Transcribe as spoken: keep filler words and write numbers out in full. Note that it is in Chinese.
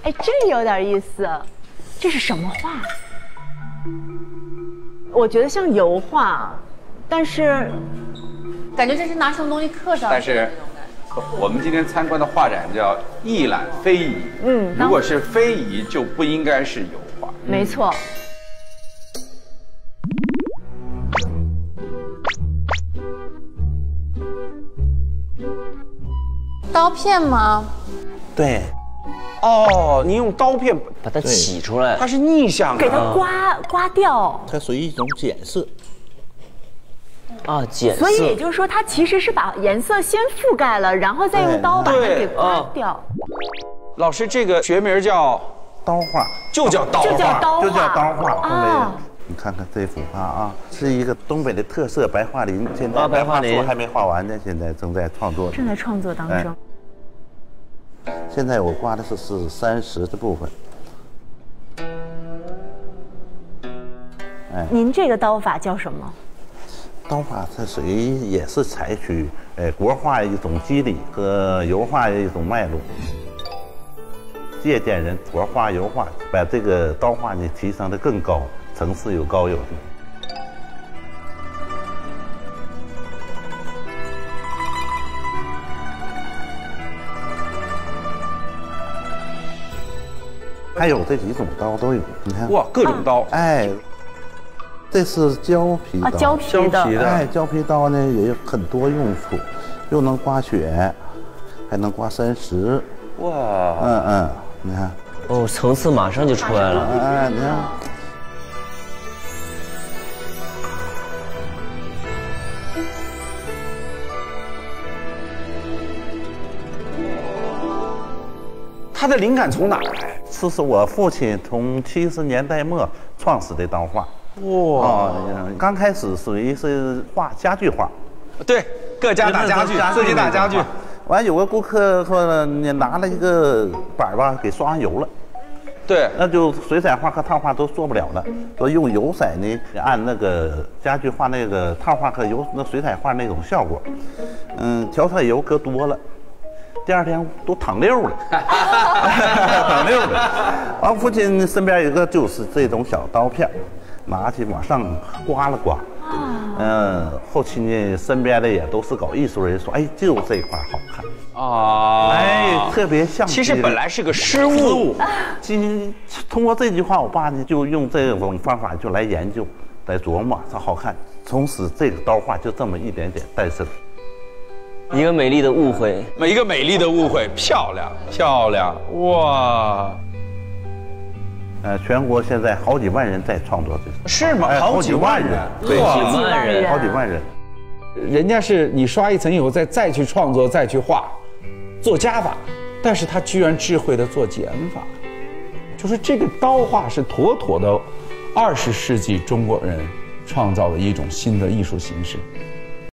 哎，这有点意思，这是什么画？我觉得像油画，但是感觉这是拿什么东西刻上。 但是我们今天参观的画展叫一览非遗，嗯，如果是非遗就不应该是油画。 没错。 刀片吗？ 对。哦，你用刀片把它起出来， 它是逆向的， 给它刮刮掉。 它属于一种减色。 啊，减色。 所以也就是说，它其实是把颜色先覆盖了，然后再用刀把它给刮掉。 老师，这个学名叫刀画， 就叫刀画， 就叫刀画， 就叫刀画。 啊， 你看看这幅画啊，是一个东北的特色白桦林，现在啊白桦林还没画完呢，现在正在创作。 正在创作当中。 哎现在我刮的是是三十的部分。 哎，您这个刀法叫什么？ 刀法它属于也是采取呃国画一种肌理和油画的一种脉络，借鉴人国画油画，把这个刀画呢提升的更高，层次有高有低。还有这几种刀都有，你看哇，各种刀， 哎，这是胶皮刀， 啊，胶皮的， 哎，胶皮刀呢也有很多用处，又能刮血，还能刮山石， 哇， 嗯嗯，你看， 哦，层次马上就出来了， 哎，你看。 他的灵感从哪来？ 这是我父亲从七十年代末创始的刀画。哇、哦！刚开始属于是画家具画， 对，各家打家具，自己打家具。 完有个顾客说你拿了一个板吧，给刷上油了。 对， 那就水彩画和套画都做不了了。说用油彩呢，按那个家具画那个套画和油那水彩画那种效果，嗯，调色油搁多了。第二天都淌溜了，淌溜了。完，父亲身边有一个就是这种小刀片，拿去往上刮了刮。嗯，后期呢，身边的也都是搞艺术人说，哎，就这一块好看啊， 哎，特别像。 其实本来是个失误。 今通过这句话，我爸呢就用这种方法就来研究，来琢磨它好看。从此这个刀画就这么一点点诞生。 一个美丽的误会， 一个美丽的误会，漂亮漂亮，哇！ 呃，全国现在好几万人在创作这， 是吗？ 哎、好几万人， 对，好几万人， 好几万人。 人家是你刷一层以后再再去创作，再去画，做加法，但是他居然智慧的做减法，就是这个刀画是妥妥的二十世纪中国人创造的一种新的艺术形式。